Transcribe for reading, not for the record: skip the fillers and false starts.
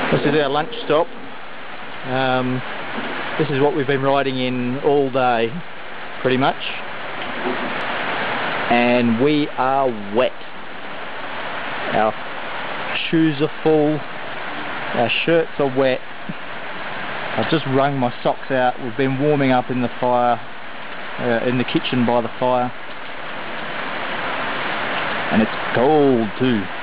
This is our lunch stop. This is what we've been riding in all day, pretty much. And we are wet. Our shoes are full, our shirts are wet. I've just wrung my socks out. We've been warming up in the fire, in the kitchen by the fire. And it's cold too.